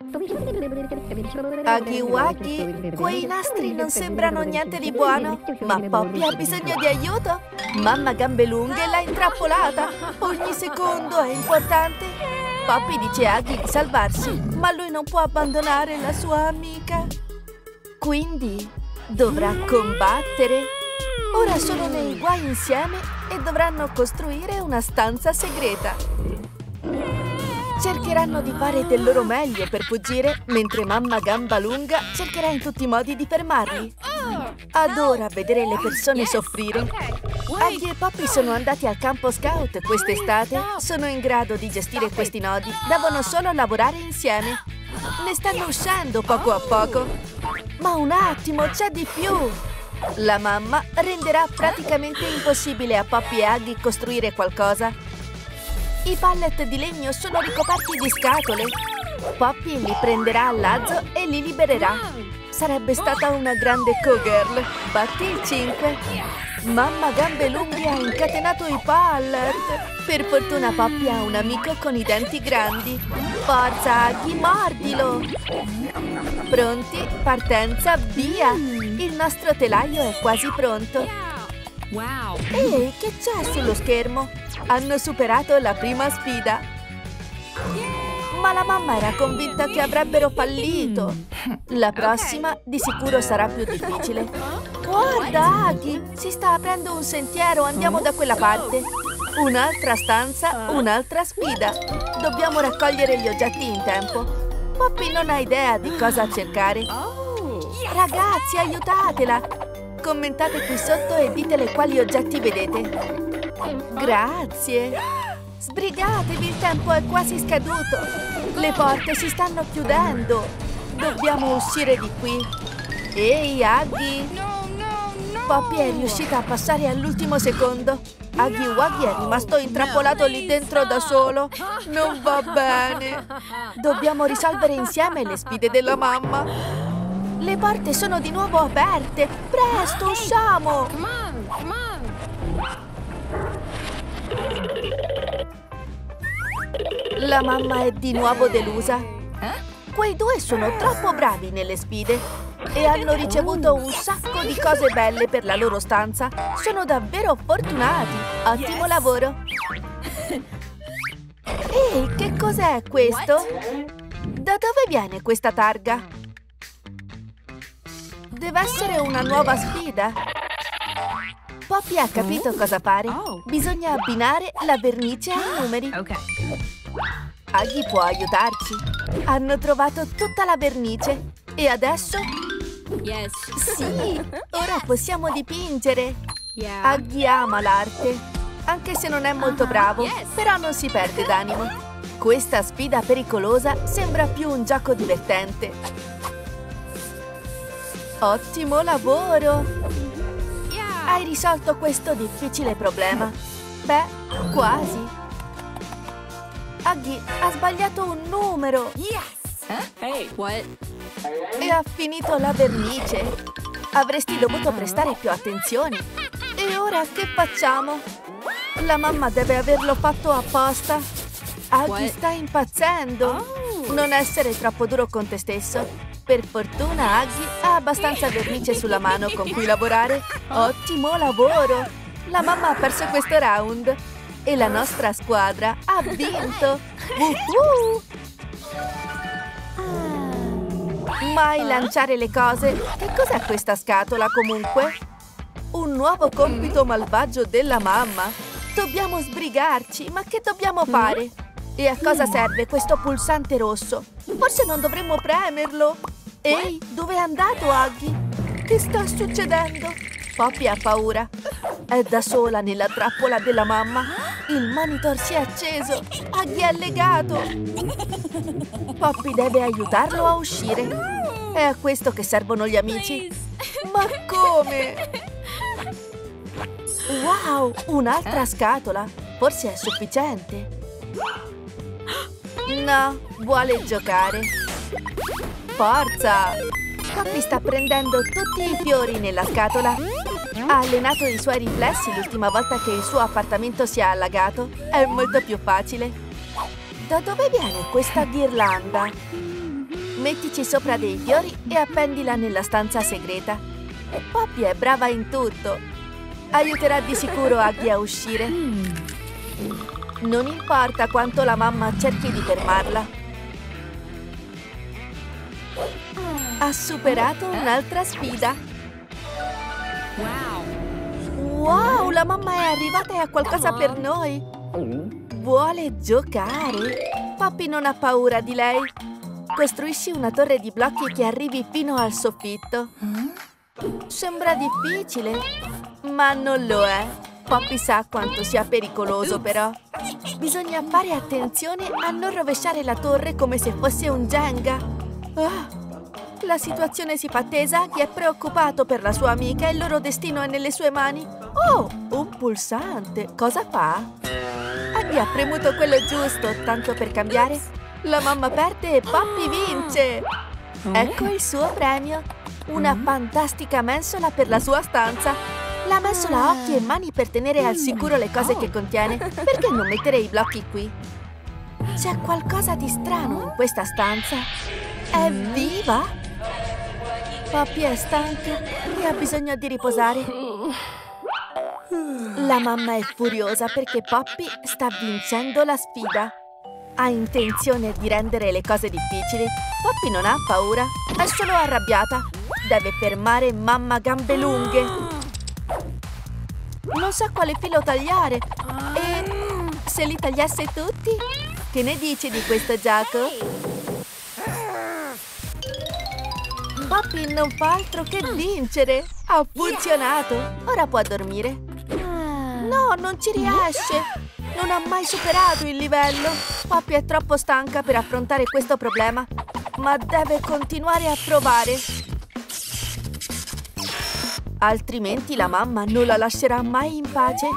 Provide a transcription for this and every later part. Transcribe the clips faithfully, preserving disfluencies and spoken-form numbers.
Aghi Waghi, quei nastri non sembrano niente di buono. Ma Poppy ha bisogno di aiuto. Mamma Gambelunghe l'ha intrappolata. Ogni secondo è importante. Poppy dice a Aghi di salvarsi, ma lui non può abbandonare la sua amica. Quindi dovrà combattere. Ora sono nei guai insieme e dovranno costruire una stanza segreta. Cercheranno di fare del loro meglio per fuggire, mentre mamma Gambalunga cercherà in tutti i modi di fermarli. Adora vedere le persone soffrire. Aghi e Poppy sono andati al campo scout quest'estate. Sono in grado di gestire questi nodi. Devono solo lavorare insieme. Ne stanno uscendo poco a poco. Ma un attimo, c'è di più! La mamma renderà praticamente impossibile a Poppy e Aghi costruire qualcosa. I pallet di legno sono ricoperti di scatole. Poppy li prenderà al lazzo e li libererà. Sarebbe stata una grande co-girl. Batti il cinque. Mamma Gambelunghe ha incatenato i pallet. Per fortuna Poppy ha un amico con i denti grandi. Forza Aghi, mordilo! Pronti? Partenza, via! Il nostro telaio è quasi pronto. Wow! Ehi, che c'è sullo schermo? Hanno superato la prima sfida. Ma la mamma era convinta che avrebbero fallito. La prossima di sicuro sarà più difficile. Guarda, Aghi! Si sta aprendo un sentiero, andiamo da quella parte. Un'altra stanza, un'altra sfida. Dobbiamo raccogliere gli oggetti in tempo. Poppy non ha idea di cosa cercare. Ragazzi, aiutatela! Commentate qui sotto e ditele quali oggetti vedete. Grazie! Sbrigatevi, il tempo è quasi scaduto. Le porte si stanno chiudendo. Dobbiamo uscire di qui. Ehi, Aghi! Poppy è riuscita a passare all'ultimo secondo. Aghi Waghi è rimasto intrappolato lì dentro da solo. Non va bene. Dobbiamo risolvere insieme le sfide della mamma. Le porte sono di nuovo aperte! Presto, usciamo! La mamma è di nuovo delusa. Quei due sono troppo bravi nelle sfide e hanno ricevuto un sacco di cose belle per la loro stanza. Sono davvero fortunati! Ottimo lavoro! Ehi, che cos'è questo? Da dove viene questa targa? Deve essere una nuova sfida. Poppy ha capito cosa fare. Bisogna abbinare la vernice ai numeri. Aghi può aiutarci. Hanno trovato tutta la vernice. E adesso? Yes. Sì, ora possiamo dipingere. Aghi ama l'arte, anche se non è molto bravo, però non si perde d'animo. Questa sfida pericolosa sembra più un gioco divertente. Ottimo lavoro! Hai risolto questo difficile problema. Beh, quasi. Aghi ha sbagliato un numero. Hey, what? E ha finito la vernice. Avresti dovuto prestare più attenzione. E ora che facciamo? La mamma deve averlo fatto apposta. Aghi sta impazzendo. Non essere troppo duro con te stesso. Per fortuna Aghi ha abbastanza vernice sulla mano con cui lavorare. Ottimo lavoro! La mamma ha perso questo round e la nostra squadra ha vinto! Uh-huh! Mai lanciare le cose! Che cos'è questa scatola comunque? Un nuovo compito malvagio della mamma! Dobbiamo sbrigarci! Ma che dobbiamo fare? E a cosa serve questo pulsante rosso? Forse non dovremmo premerlo! Ehi, dove è andato Aghi? Che sta succedendo? Poppy ha paura. È da sola nella trappola della mamma. Il monitor si è acceso. Aghi è legato. Poppy deve aiutarlo a uscire. È a questo che servono gli amici. Ma come? Wow, un'altra scatola. Forse è sufficiente. No, vuole giocare. Forza! Poppy sta prendendo tutti i fiori nella scatola. Ha allenato i suoi riflessi l'ultima volta che il suo appartamento si è allagato. È molto più facile. Da dove viene questa ghirlanda? Mettici sopra dei fiori e appendila nella stanza segreta. Poppy è brava in tutto. Aiuterà di sicuro Aggie a uscire. Non importa quanto la mamma cerchi di fermarla. Ha superato un'altra sfida. Wow. Wow, la mamma è arrivata e ha qualcosa per noi. Vuole giocare. Poppy non ha paura di lei. Costruisci una torre di blocchi che arrivi fino al soffitto. Sembra difficile, ma non lo è. Poppy sa quanto sia pericoloso, però. Bisogna fare attenzione a non rovesciare la torre come se fosse un Jenga. Ah, la situazione si fa tesa. Aggie è preoccupato per la sua amica e il loro destino è nelle sue mani. Oh, un pulsante. Cosa fa? Aggie ha premuto quello giusto, tanto per cambiare. La mamma perde e Poppy vince. Ecco il suo premio. Una fantastica mensola per la sua stanza. La mensola ha occhi e mani per tenere al sicuro le cose che contiene. Perché non mettere i blocchi qui? C'è qualcosa di strano in questa stanza. È viva? Poppy è stanca e ha bisogno di riposare. La mamma è furiosa perché Poppy sta vincendo la sfida. Ha intenzione di rendere le cose difficili. Poppy non ha paura, è solo arrabbiata. Deve fermare mamma gambe lunghe. Non sa quale filo tagliare. E se li tagliasse tutti? Che ne dici di questo gioco? Poppy non fa altro che vincere. Ha funzionato. Ora può dormire. No, non ci riesce. Non ha mai superato il livello. Poppy è troppo stanca per affrontare questo problema, ma deve continuare a provare. Altrimenti la mamma non la lascerà mai in pace.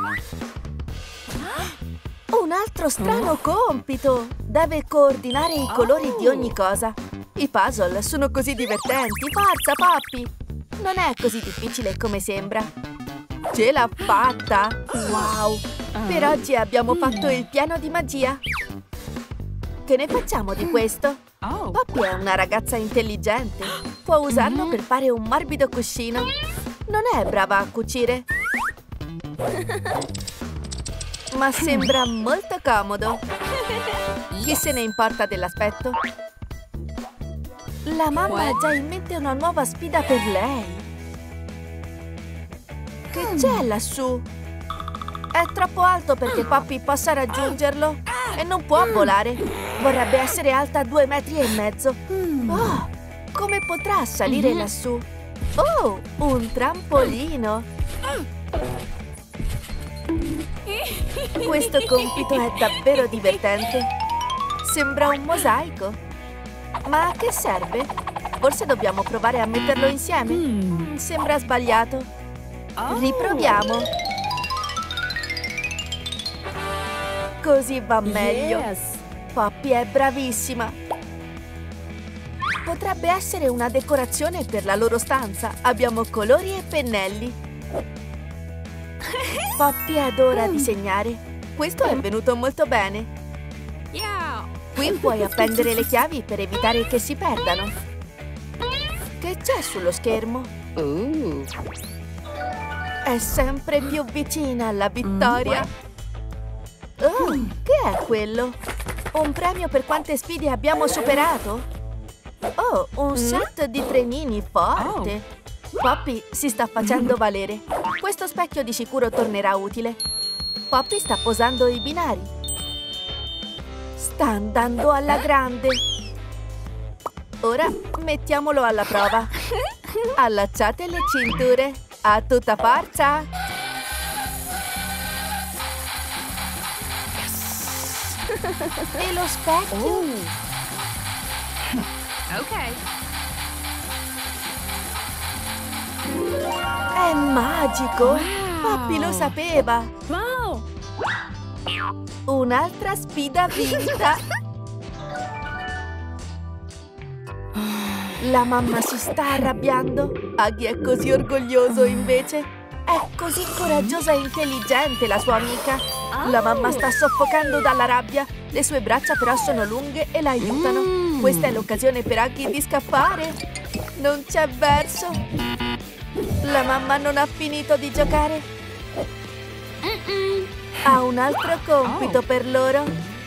Un altro strano compito. Deve coordinare i colori di ogni cosa. I puzzle sono così divertenti. Forza, Poppy! Non è così difficile come sembra. Ce l'ha fatta! Wow! Per oggi abbiamo fatto il piano di magia. Che ne facciamo di questo? Poppy è una ragazza intelligente. Può usarlo per fare un morbido cuscino. Non è brava a cucire, ma sembra molto comodo. Chi se ne importa dell'aspetto? La mamma ha già in mente una nuova sfida per lei. Che c'è lassù? È troppo alto perché Poppy possa raggiungerlo e non può volare. Vorrebbe essere alta due metri e mezzo. Oh, come potrà salire lassù? Oh, un trampolino! Questo compito è davvero divertente. Sembra un mosaico. Ma a che serve? Forse dobbiamo provare a metterlo insieme. Sembra sbagliato. Riproviamo. Così va meglio. Poppy è bravissima. Potrebbe essere una decorazione per la loro stanza. Abbiamo colori e pennelli. Poppy adora disegnare. Questo è venuto molto bene. Qui puoi appendere le chiavi per evitare che si perdano. Che c'è sullo schermo? È sempre più vicina alla vittoria. Oh, che è quello? Un premio per quante sfide abbiamo superato? Oh, un set di trenini forte! Poppy si sta facendo valere. Questo specchio di sicuro tornerà utile. Poppy sta posando i binari. Sta andando alla grande. Ora mettiamolo alla prova. Allacciate le cinture. A tutta forza! E lo specchio? Ok. È magico! Wow. Poppy lo sapeva! Wow. Un'altra sfida vinta! La mamma si sta arrabbiando. Aggie è così orgoglioso invece. È così coraggiosa e intelligente la sua amica. La mamma sta soffocando dalla rabbia. Le sue braccia però sono lunghe e la aiutano. Questa è l'occasione per Huggy di scappare. Non c'è verso. La mamma non ha finito di giocare. Ha un altro compito per loro.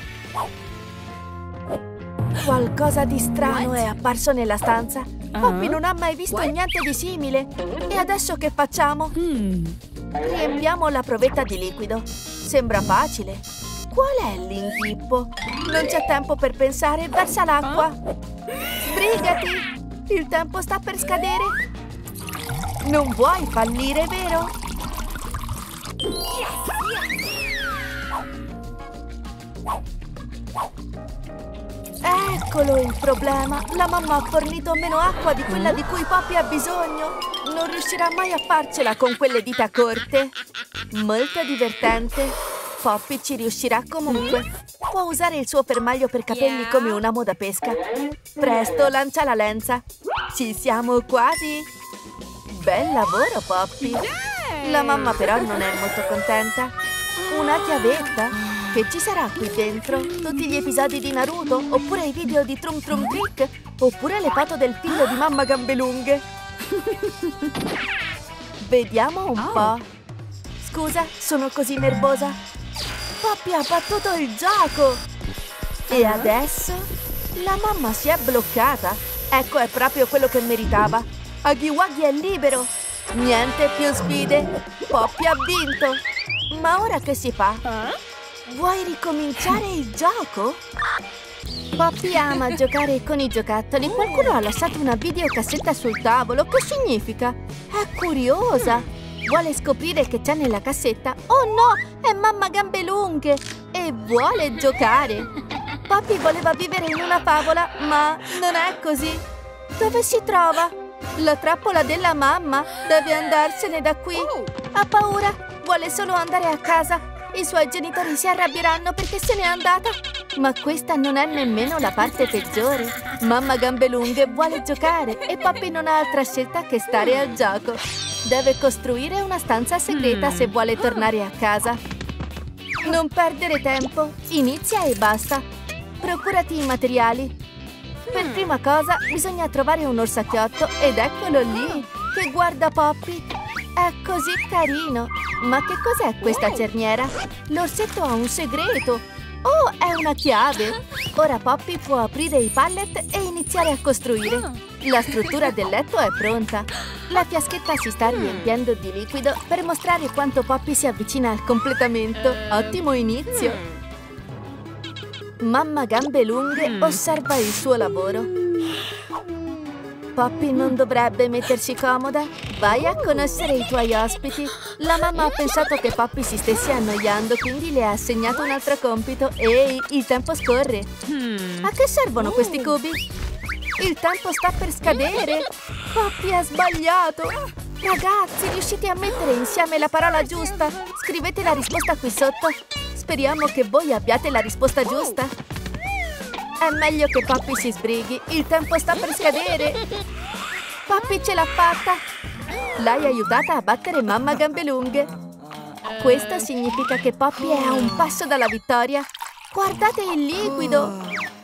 Qualcosa di strano è apparso nella stanza. Poppy non ha mai visto niente di simile. E adesso che facciamo? Riempiamo la provetta di liquido. Sembra facile. Qual è l'inghippo? Non c'è tempo per pensare. Versa l'acqua. Sbrigati. Il tempo sta per scadere. Non vuoi fallire, vero? Eccolo il problema. La mamma ha fornito meno acqua di quella di cui Poppy ha bisogno. Non riuscirà mai a farcela con quelle dita corte. Molto divertente. Poppy ci riuscirà comunque. Può usare il suo fermaglio per capelli come un amo da pesca. Presto, lancia la lenza. Ci siamo quasi. Bel lavoro, Poppy. La mamma però non è molto contenta. Una chiavetta? Che ci sarà qui dentro? Tutti gli episodi di Naruto? Oppure i video di Trum Trum Trick? Oppure le foto del figlio di mamma Gambelunghe? Vediamo un po'. Scusa, sono così nervosa. Poppy ha battuto il gioco! E adesso? La mamma si è bloccata. Ecco, è proprio quello che meritava. Huggy Wuggy è libero. Niente più sfide. Poppy ha vinto. Ma ora che si fa? Vuoi ricominciare il gioco? Poppy ama giocare con i giocattoli. Qualcuno ha lasciato una videocassetta sul tavolo. Che significa? È curiosa. Vuole scoprire che c'è nella cassetta. Oh no, è mamma Gambelunghe e vuole giocare. Poppy voleva vivere in una favola, ma non è così. Dove si trova? La trappola della mamma. Deve andarsene da qui. Ha paura. Vuole solo andare a casa. I suoi genitori si arrabbieranno perché se n'è andata. Ma questa non è nemmeno la parte peggiore. Mamma Gambelunghe vuole giocare e Poppy non ha altra scelta che stare al gioco. Deve costruire una stanza segreta se vuole tornare a casa. Non perdere tempo. Inizia e basta. Procurati i materiali. Per prima cosa bisogna trovare un orsacchiotto ed eccolo lì, che guarda Poppy. È così carino. Ma che cos'è questa cerniera? L'orsetto ha un segreto. Oh, è una chiave. Ora Poppy può aprire i pallet e iniziare a costruire. La struttura del letto è pronta. La fiaschetta si sta riempiendo di liquido per mostrare quanto Poppy si avvicina al completamento. Ottimo inizio. Mamma Gambelunghe osserva il suo lavoro. Poppy non dovrebbe mettersi comoda. Vai a conoscere i tuoi ospiti. La mamma ha pensato che Poppy si stesse annoiando, quindi le ha assegnato un altro compito. Ehi, il tempo scorre. A che servono questi cubi? Il tempo sta per scadere. Poppy ha sbagliato. Ragazzi, riuscite a mettere insieme la parola giusta? Scrivete la risposta qui sotto. Speriamo che voi abbiate la risposta giusta. È meglio che Poppy si sbrighi. Il tempo sta per scadere. Poppy ce l'ha fatta. L'hai aiutata a battere mamma Gambelunghe. Questo significa che Poppy è a un passo dalla vittoria. Guardate il liquido.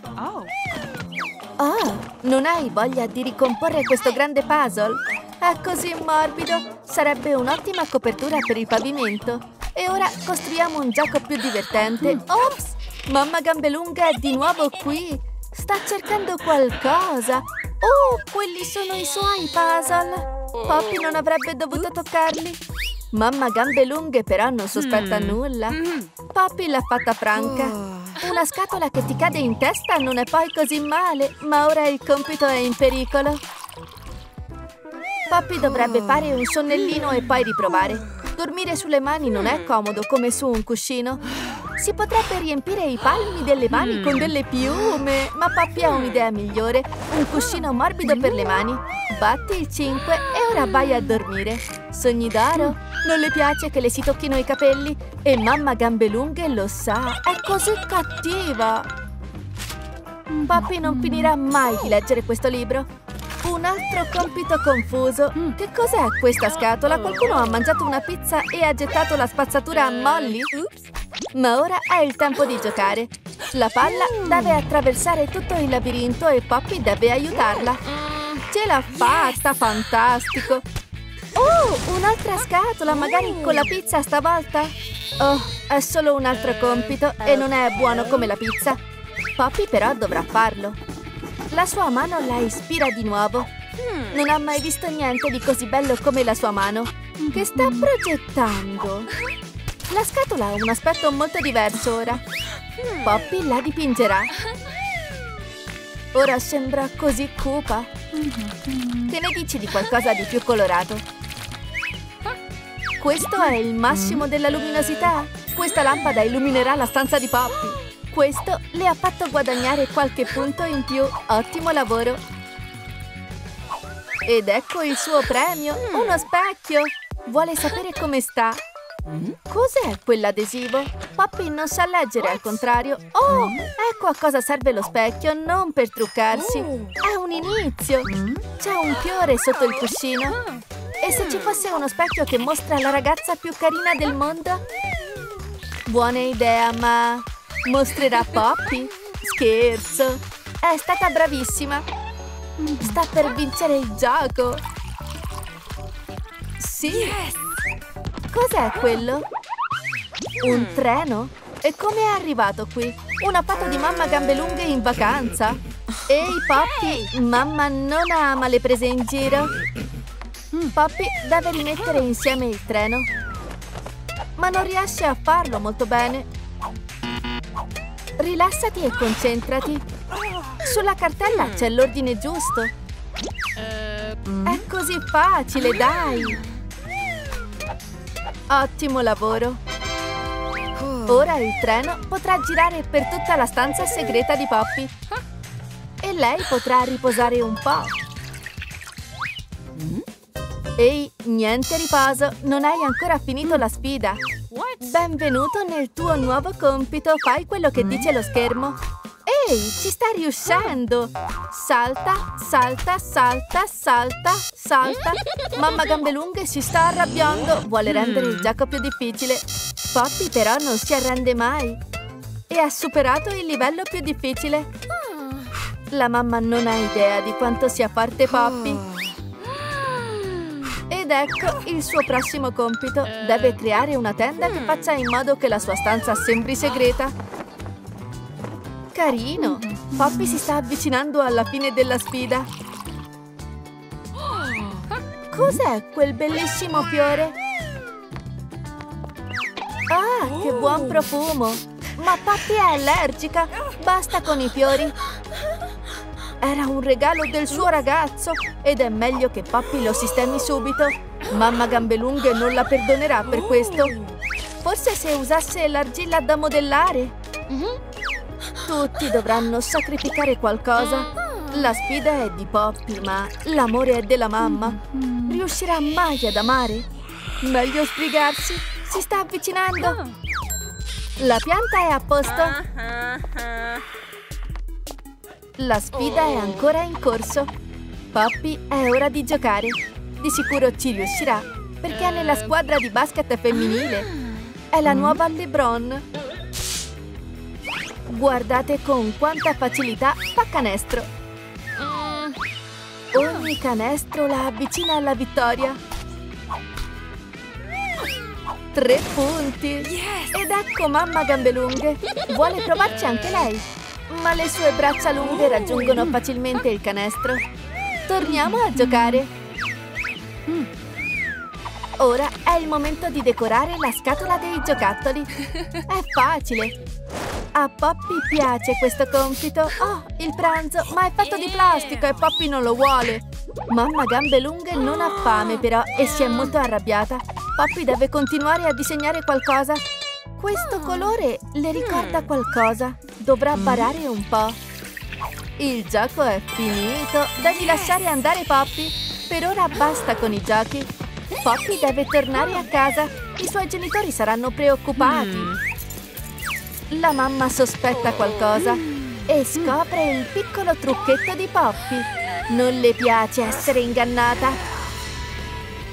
Oh, non hai voglia di ricomporre questo grande puzzle? È così morbido. Sarebbe un'ottima copertura per il pavimento. E ora costruiamo un gioco più divertente. Ops! Mamma Gambelunghe è di nuovo qui. Sta cercando qualcosa. Oh, quelli sono i suoi puzzle. Poppy non avrebbe dovuto toccarli. Mamma Gambelunghe però non sospetta nulla. Poppy l'ha fatta franca. Una scatola che ti cade in testa non è poi così male, ma ora il compito è in pericolo. Poppy dovrebbe fare un sonnellino e poi riprovare. Dormire sulle mani non è comodo come su un cuscino. Si potrebbe riempire i palmi delle mani con delle piume. Ma Poppy ha un'idea migliore. Un cuscino morbido per le mani. Batti il cinque e ora vai a dormire. Sogni d'oro. Non le piace che le si tocchino i capelli. E mamma Gambelunghe lo sa. È così cattiva. Poppy non finirà mai di leggere questo libro. Un altro compito confuso. Che cos'è questa scatola? Qualcuno ha mangiato una pizza e ha gettato la spazzatura a Molly? Ma ora è il tempo di giocare. La palla deve attraversare tutto il labirinto e Poppy deve aiutarla. Ce l'ha fatta, fantastico! Oh, un'altra scatola, magari con la pizza stavolta? Oh, è solo un altro compito e non è buono come la pizza. Poppy però dovrà farlo. La sua mano la ispira di nuovo. Non ha mai visto niente di così bello come la sua mano. Che sta progettando? La scatola ha un aspetto molto diverso ora. Poppy la dipingerà. Ora sembra così cupa. Che ne dici di qualcosa di più colorato? Questo è il massimo della luminosità. Questa lampada illuminerà la stanza di Poppy. Questo le ha fatto guadagnare qualche punto in più. Ottimo lavoro. Ed ecco il suo premio. Uno specchio. Vuole sapere come sta. Cos'è quell'adesivo? Poppy non sa leggere, al contrario. Oh, ecco a cosa serve lo specchio, non per truccarsi. È un inizio. C'è un fiore sotto il cuscino. E se ci fosse uno specchio che mostra la ragazza più carina del mondo? Buona idea, ma mostrerà Poppy? Scherzo. È stata bravissima. Sta per vincere il gioco. Sì. Cos'è quello? Un treno? E come è arrivato qui? Una foto di mamma gambe lunghe in vacanza? Ehi, Poppy, mamma non ama le prese in giro. Poppy deve rimettere insieme il treno, ma non riesce a farlo molto bene. Rilassati e concentrati. Sulla cartella c'è l'ordine giusto. È così facile, dai! Ottimo lavoro! Ora il treno potrà girare per tutta la stanza segreta di Poppy. E lei potrà riposare un po'. Ehi, niente riposo, non hai ancora finito la sfida. Benvenuto nel tuo nuovo compito, fai quello che dice lo schermo. Ehi, ci sta riuscendo! Salta, salta, salta, salta, salta. Mamma gambe lunghe si sta arrabbiando, vuole rendere il gioco più difficile. Poppy però non si arrende mai. E ha superato il livello più difficile. La mamma non ha idea di quanto sia forte Poppy. Ed ecco il suo prossimo compito. Deve creare una tenda che faccia in modo che la sua stanza sembri segreta. Carino! Poppy si sta avvicinando alla fine della sfida. Cos'è quel bellissimo fiore? Ah, che buon profumo! Ma Poppy è allergica! Basta con i fiori! Era un regalo del suo ragazzo ed è meglio che Poppy lo sistemi subito. Mamma gambe lunghe non la perdonerà per questo. Forse se usasse l'argilla da modellare? Tutti dovranno sacrificare qualcosa. La sfida è di Poppy, ma l'amore è della mamma. Riuscirà mai ad amare? Meglio sbrigarsi. Si sta avvicinando. La pianta è a posto. La sfida è ancora in corso. Poppy, è ora di giocare. Di sicuro ci riuscirà, perché è nella squadra di basket femminile. È la nuova LeBron. Guardate con quanta facilità fa canestro. Ogni canestro la avvicina alla vittoria. Tre punti. Ed ecco mamma gambe lunghe. Vuole provarci anche lei, ma le sue braccia lunghe raggiungono facilmente il canestro. Torniamo a giocare. Ora è il momento di decorare la scatola dei giocattoli. È facile. A Poppy piace questo compito. Oh, il pranzo, ma è fatto di plastica e Poppy non lo vuole. Mamma gambe lunghe non ha fame però e si è molto arrabbiata. Poppy deve continuare a disegnare qualcosa. Questo colore le ricorda qualcosa. Dovrà barare un po'. Il gioco è finito. Devi lasciare andare Poppy. Per ora basta con i giochi. Poppy deve tornare a casa. I suoi genitori saranno preoccupati. La mamma sospetta qualcosa e scopre il piccolo trucchetto di Poppy. Non le piace essere ingannata.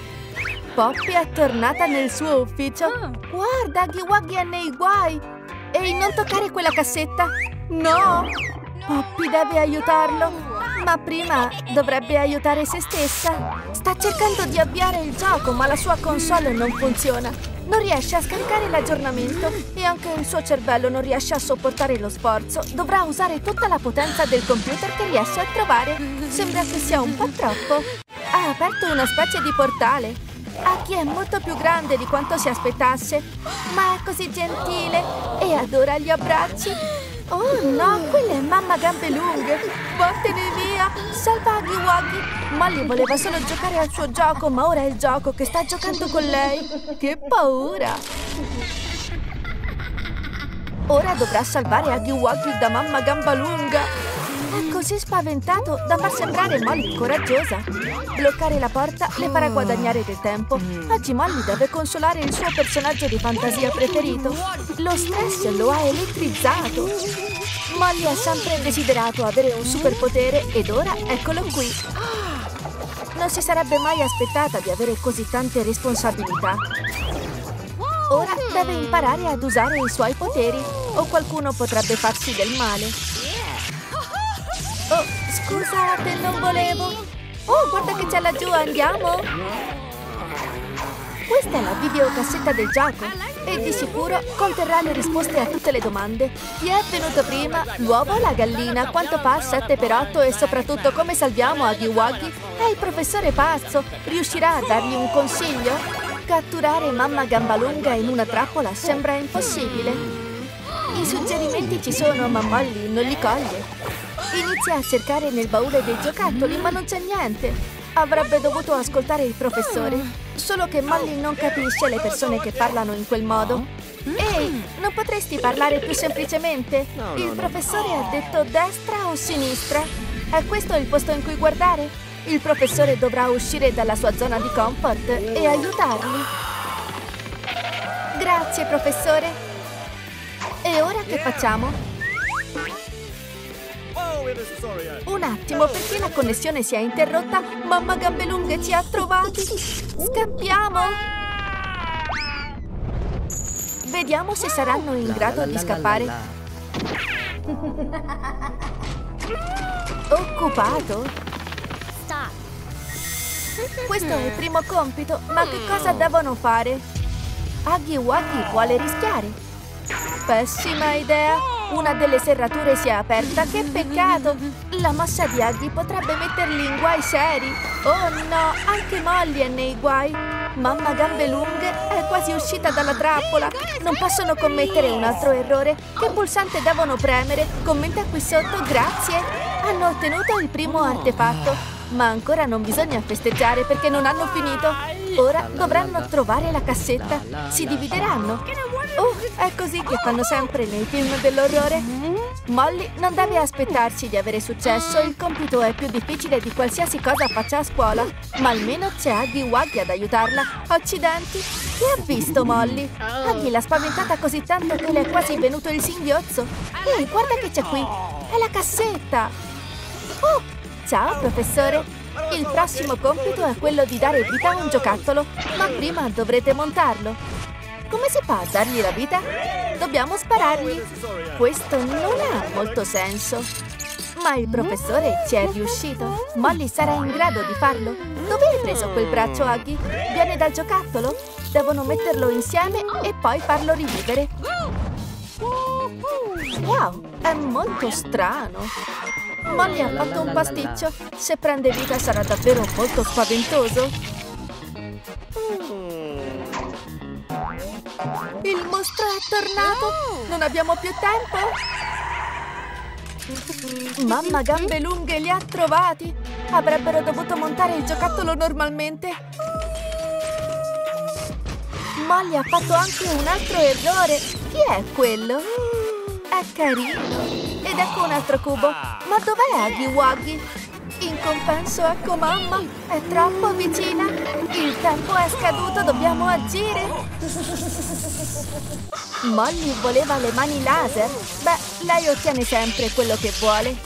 Poppy è tornata nel suo ufficio. Guarda, Huggy Wuggy è nei guai. Ehi, non toccare quella cassetta! No! Poppy deve aiutarlo, ma prima dovrebbe aiutare se stessa. Sta cercando di avviare il gioco, ma la sua console non funziona. Non riesce a scaricare l'aggiornamento e anche il suo cervello non riesce a sopportare lo sforzo. Dovrà usare tutta la potenza del computer che riesce a trovare. Sembra che sia un po' troppo. Ha aperto una specie di portale. Aki è molto più grande di quanto si aspettasse, ma è così gentile e adora gli abbracci. Oh no, quella è mamma gambe lunghe! Vattene via! Salva Huggy Wuggy! Molly voleva solo giocare al suo gioco, ma ora è il gioco che sta giocando con lei! Che paura! Ora dovrà salvare Huggy Wuggy da mamma gamba lunga! È così spaventato da far sembrare Molly coraggiosa. Bloccare la porta le farà guadagnare del tempo. Oggi Molly deve consolare il suo personaggio di fantasia preferito. Lo stress lo ha elettrizzato. Molly ha sempre desiderato avere un superpotere ed ora eccolo qui. Non si sarebbe mai aspettata di avere così tante responsabilità. Ora deve imparare ad usare i suoi poteri o qualcuno potrebbe farsi del male. Oh, scusate, non volevo. Oh, guarda che c'è laggiù, andiamo? Questa è la videocassetta del gioco e di sicuro conterrà le risposte a tutte le domande. Chi è venuto prima? L'uovo o la gallina? Quanto fa sette per otto? E soprattutto come salviamo Huggy Wuggy? È il professore pazzo. Riuscirà a dargli un consiglio? Catturare mamma gambalunga in una trappola sembra impossibile. I suggerimenti ci sono, ma Molly non li coglie. Inizia a cercare nel baule dei giocattoli, ma non c'è niente. Avrebbe dovuto ascoltare il professore. Solo che Molly non capisce le persone che parlano in quel modo. Ehi, non potresti parlare più semplicemente? Il professore ha detto destra o sinistra? È questo il posto in cui guardare? Il professore dovrà uscire dalla sua zona di comfort e aiutarli. Grazie, professore. E ora che facciamo? Un attimo, perché la connessione si è interrotta? Mamma Gambelunghe ci ha trovati! Scappiamo! Vediamo se saranno in grado di scappare. Occupato? Questo è il primo compito, ma che cosa devono fare? Huggy Wuggy vuole rischiare. Pessima idea! Una delle serrature si è aperta, che peccato! La mossa di Huggy potrebbe metterli in guai seri. Oh no, anche Molly è nei guai. Mamma gambe lunghe è quasi uscita dalla trappola. Non possono commettere un altro errore. Che pulsante devono premere? Commenta qui sotto, grazie. Hanno ottenuto il primo artefatto. Ma ancora non bisogna festeggiare perché non hanno finito. Ora dovranno trovare la cassetta. Si divideranno. Oh, è così che fanno sempre nei film dell'orrore. Molly non deve aspettarsi di avere successo. Il compito è più difficile di qualsiasi cosa faccia a scuola. Ma almeno c'è Huggy Wuggy ad aiutarla. Accidenti! Chi ha visto Molly? Huggy l'ha spaventata così tanto che le è quasi venuto il singhiozzo. Ehi, guarda che c'è qui! È la cassetta! Oh! Ciao, professore! Il prossimo compito è quello di dare vita a un giocattolo, ma prima dovrete montarlo. Come si fa a dargli la vita? Dobbiamo sparargli. Questo non ha molto senso. Ma il professore ci è riuscito. Molly sarà in grado di farlo. Dove hai preso quel braccio, Huggy? Viene dal giocattolo? Devono metterlo insieme e poi farlo rivivere. Wow, è molto strano. Molly ha fatto un pasticcio. Se prende vita sarà davvero molto spaventoso. Il mostro è tornato! Non abbiamo più tempo! Mamma gambe lunghe li ha trovati! Avrebbero dovuto montare il giocattolo normalmente. Molly ha fatto anche un altro errore. Chi è quello? È carino. Ed ecco un altro cubo. Ma dov'è Huggy Wuggy? In compenso ecco mamma. È troppo vicina. Il tempo è scaduto, dobbiamo agire. Molly voleva le mani laser. Beh, lei ottiene sempre quello che vuole.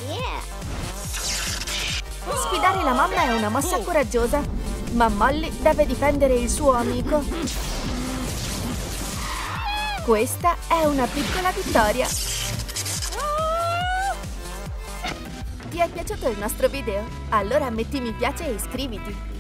Sfidare la mamma è una mossa coraggiosa, ma Molly deve difendere il suo amico. Questa è una piccola vittoria. Ti è piaciuto il nostro video? Allora metti mi piace e iscriviti.